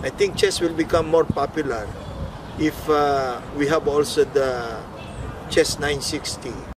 I think chess will become more popular if we have also the chess 960.